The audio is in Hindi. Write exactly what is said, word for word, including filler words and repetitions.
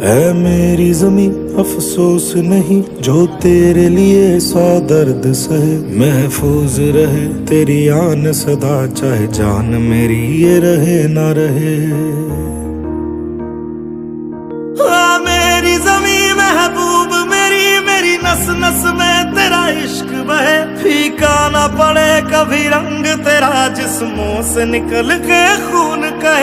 ऐ मेरी ज़मीं अफसोस नहीं जो तेरे लिए सौ दर्द सहे, महफूज रहे तेरी आन सदा चाहे जान मेरी ये रहे ना रहे। आ मेरी ज़मीं महबूब मेरी, मेरी नस नस में तेरा इश्क बहे, फीका ना पड़े कभी रंग तेरा जिस्मों से निकल के खून कहे।